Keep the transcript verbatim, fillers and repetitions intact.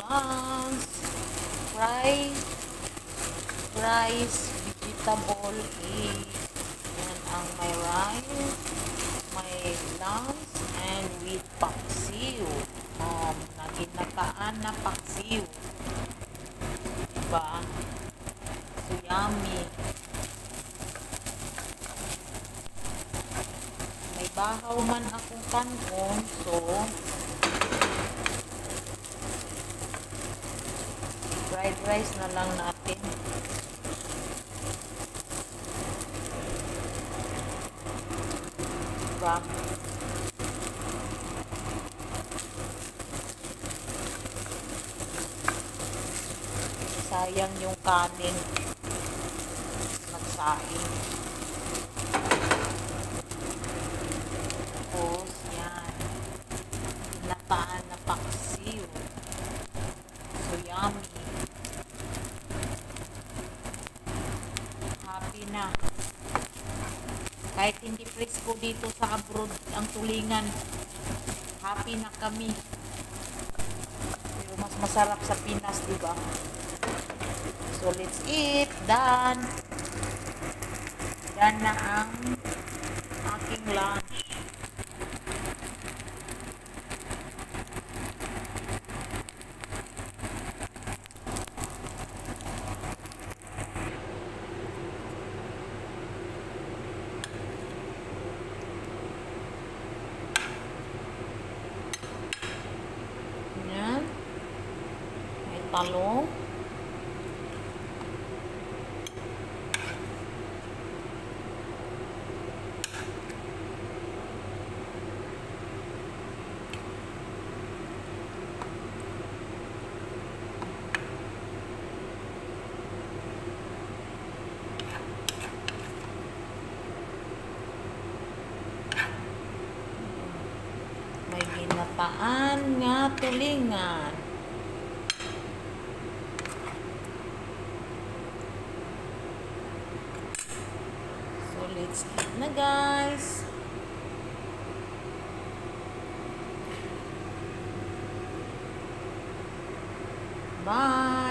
lunch. Rice. Rice, vegetable, egg. Yan ang may rice. May lunch and with paksiw. Um, naginataan na paksiw. Diba? So, yummy. May bahaw man akong kanon, so fried rice na lang natin. Diba? Sayang yung kanin. Nagsaing. Tapos, yan. Nataan na paksiw. So, yummy. Happy na. Kahit hindi presko dito sa abroad ang tulingan, happy na kami. Pero mas masarap sa Pinas, diba? So, let's eat. Done. Done na ang aking lunch. Yan. May talong. May ginataan nga tulingan. So, let's eat na, guys. Bye!